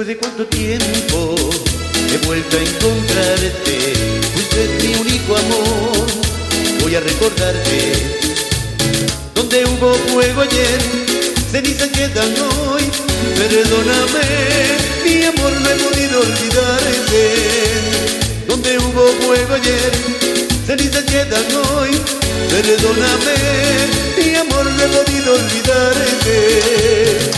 Después de cuánto tiempo he vuelto a encontrarte, fuiste mi único amor, voy a recordarte. Donde hubo fuego ayer, cenizas quedan hoy. Perdóname, mi amor, no he podido olvidarte. Donde hubo fuego ayer, cenizas quedan hoy. Perdóname, mi amor, no he podido olvidarte.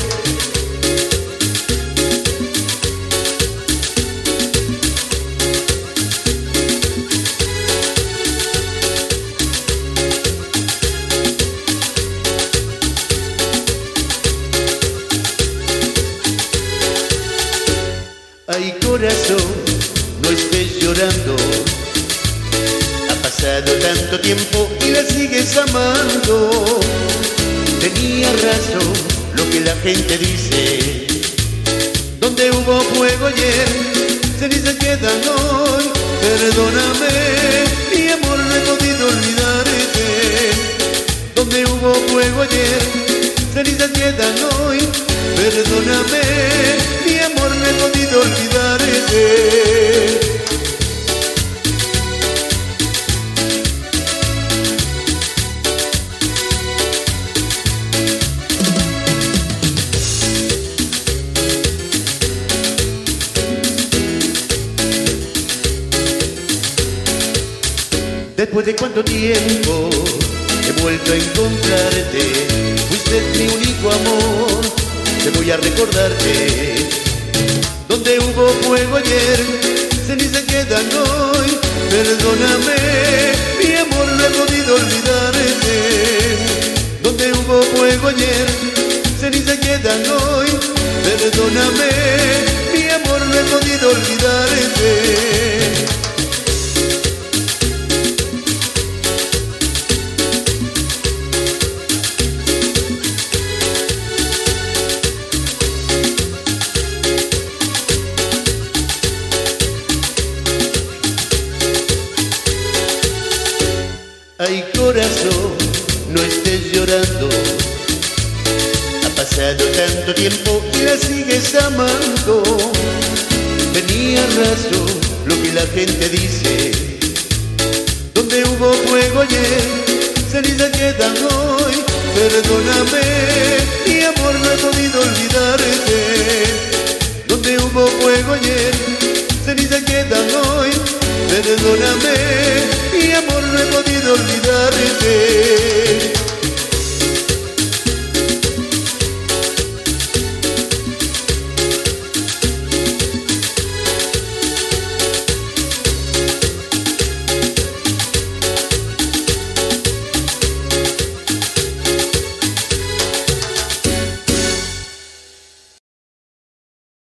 Ay, corazón, no estés llorando. Ha pasado tanto tiempo y la sigues amando. Tenía razón lo que la gente dice. Donde hubo fuego ayer, cenizas quedan hoy. Perdóname, mi amor, no he podido olvidarte. Donde hubo fuego ayer, cenizas quedan hoy. Perdóname, mi amor, no he podido olvidarte. Después de cuánto tiempo he vuelto a encontrarte, fuiste mi único amor, te voy a recordarte. Donde hubo fuego ayer, cenizas quedan hoy. Perdóname, mi amor, no he podido olvidarte. Donde hubo fuego ayer, cenizas quedan hoy. Perdóname, mi amor, no he podido olvidarte. Ay, corazón, no estés llorando. Ha pasado tanto tiempo y la sigues amando. Tenía razón lo que la gente dice. Donde hubo fuego ayer, cenizas quedan hoy. Perdóname, mi amor, no he podido olvidarte. Donde hubo fuego ayer,